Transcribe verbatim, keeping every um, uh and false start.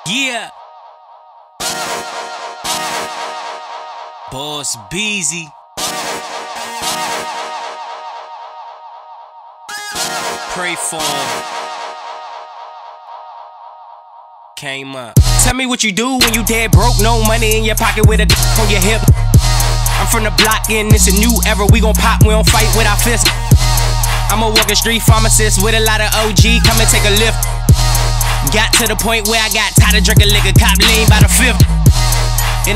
Yeah. Boss Beezy. Pray for him. Came up. Tell me what you do when you dead broke, no money in your pocket with a d on your hip. I'm from the block and it's a new era. We gon' pop, we don't fight with our fists. I'm a walking street pharmacist with a lot of O G. Come and take a lift. Got to the point where I got tired of drinking liquor, cop lean by the fifth.